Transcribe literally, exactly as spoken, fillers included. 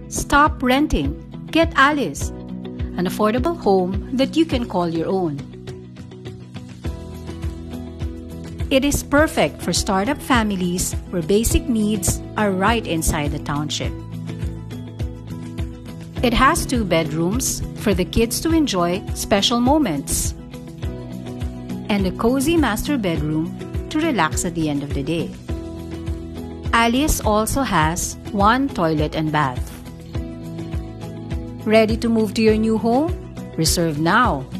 Stop renting. Get Alice, an affordable home that you can call your own. It is perfect for startup families where basic needs are right inside the township. It has two bedrooms for the kids to enjoy special moments, and a cozy master bedroom to relax at the end of the day. Alice also has one toilet and bath. Ready to move to your new home? Reserve now.